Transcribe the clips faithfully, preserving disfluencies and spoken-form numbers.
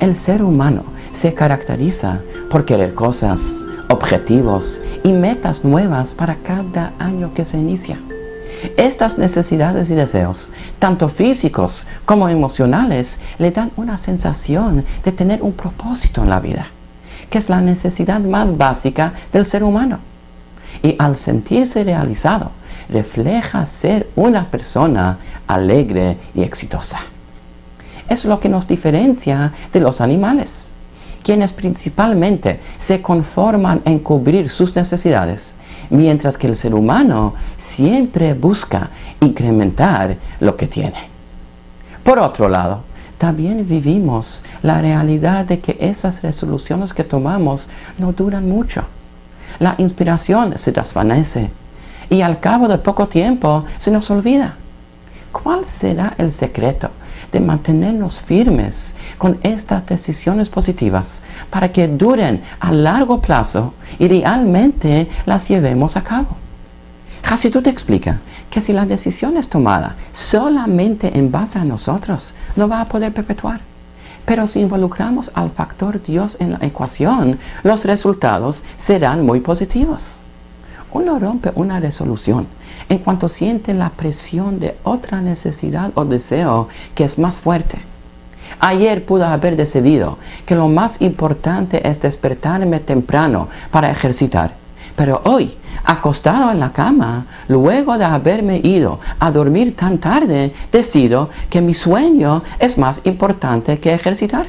El ser humano se caracteriza por querer cosas, objetivos y metas nuevas para cada año que se inicia. Estas necesidades y deseos, tanto físicos como emocionales, le dan una sensación de tener un propósito en la vida, que es la necesidad más básica del ser humano. Y al sentirse realizado, refleja ser una persona alegre y exitosa. Es lo que nos diferencia de los animales, quienes principalmente se conforman en cubrir sus necesidades, mientras que el ser humano siempre busca incrementar lo que tiene. Por otro lado, también vivimos la realidad de que esas resoluciones que tomamos no duran mucho. La inspiración se desvanece y al cabo de poco tiempo se nos olvida. ¿Cuál será el secreto de mantenernos firmes con estas decisiones positivas para que duren a largo plazo y realmente las llevemos a cabo? Hasidut explica que si la decisión es tomada solamente en base a nosotros, no va a poder perpetuar. Pero si involucramos al factor Dios en la ecuación, los resultados serán muy positivos. Uno rompe una resolución en cuanto siente la presión de otra necesidad o deseo que es más fuerte. Ayer pude haber decidido que lo más importante es despertarme temprano para ejercitar, pero hoy, acostado en la cama, luego de haberme ido a dormir tan tarde, decido que mi sueño es más importante que ejercitar.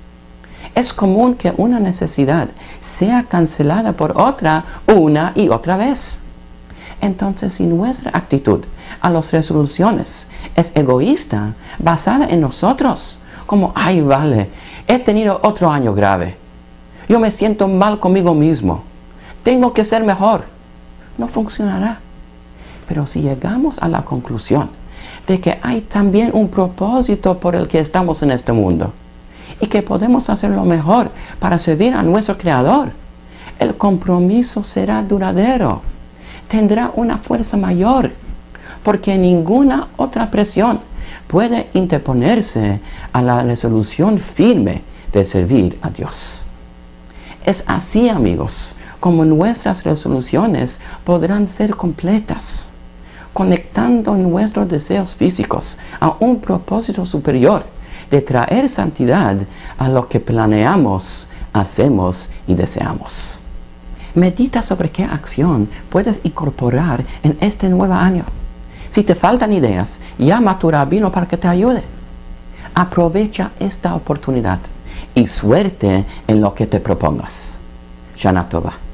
Es común que una necesidad sea cancelada por otra una y otra vez. Entonces, si nuestra actitud a las resoluciones es egoísta, basada en nosotros, como, ay, vale, he tenido otro año grave, yo me siento mal conmigo mismo, tengo que ser mejor, no funcionará. Pero si llegamos a la conclusión de que hay también un propósito por el que estamos en este mundo y que podemos hacer lo mejor para servir a nuestro Creador, el compromiso será duradero, tendrá una fuerza mayor, porque ninguna otra presión puede interponerse a la resolución firme de servir a Dios. Es así, amigos, como nuestras resoluciones podrán ser completas, conectando nuestros deseos físicos a un propósito superior de traer santidad a lo que planeamos, hacemos y deseamos. Medita sobre qué acción puedes incorporar en este nuevo año. Si te faltan ideas, llama a tu rabino para que te ayude. Aprovecha esta oportunidad y suerte en lo que te propongas. Shana Tova.